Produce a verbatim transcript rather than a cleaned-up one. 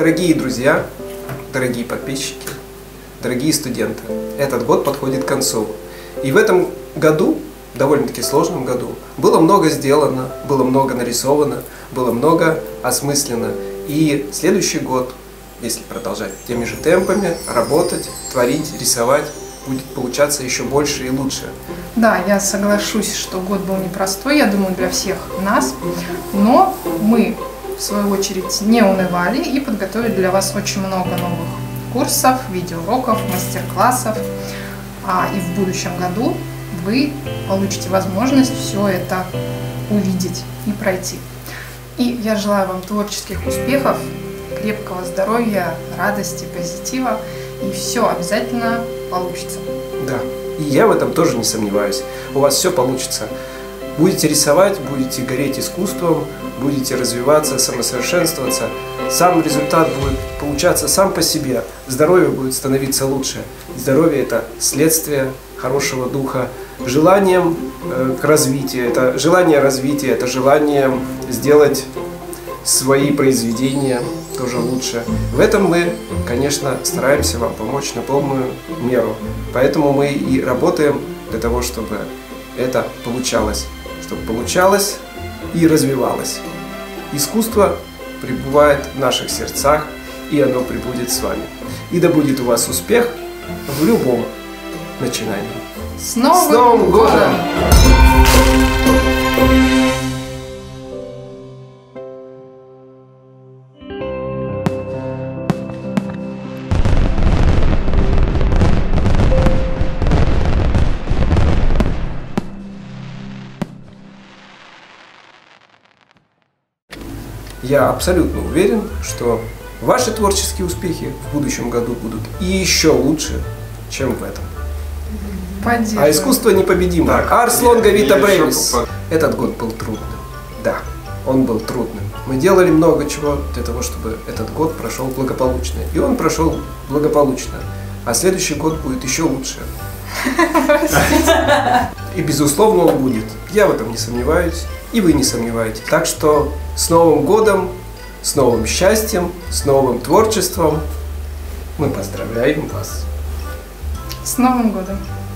Дорогие друзья, дорогие подписчики, дорогие студенты, этот год подходит к концу. И в этом году, довольно-таки сложном году, было много сделано, было много нарисовано, было много осмысленно. И следующий год, если продолжать теми же темпами, работать, творить, рисовать, будет получаться еще больше и лучше. Да, я соглашусь, что год был непростой, я думаю, для всех нас, но мы, в свою очередь, не унывали и подготовили для вас очень много новых курсов, видеоуроков, мастер-классов. А и в будущем году вы получите возможность все это увидеть и пройти. И я желаю вам творческих успехов, крепкого здоровья, радости, позитива, и все обязательно получится. Да, и я в этом тоже не сомневаюсь. У вас все получится. Будете рисовать, будете гореть искусством, будете развиваться, самосовершенствоваться. Сам результат будет получаться сам по себе. Здоровье будет становиться лучше. Здоровье – это следствие хорошего духа. Желанием э, к развитию, это желание развития, это желание сделать свои произведения тоже лучше. В этом мы, конечно, стараемся вам помочь на полную меру. Поэтому мы и работаем для того, чтобы это получалось. Чтобы получалось и развивалось. Искусство пребывает в наших сердцах, и оно пребудет с вами. И да будет у вас успех в любом начинании. С Новым, с Новым годом! годом! Я абсолютно уверен, что ваши творческие успехи в будущем году будут и еще лучше, чем в этом. А искусство непобедимо. Арс лонга вита бревис. Этот год был трудным. Да, он был трудным. Мы делали много чего для того, чтобы этот год прошел благополучно. И он прошел благополучно. А следующий год будет еще лучше. И безусловно он будет. Я в этом не сомневаюсь. И вы не сомневаетесь. Так что с Новым годом, с новым счастьем, с новым творчеством мы поздравляем вас. С Новым годом!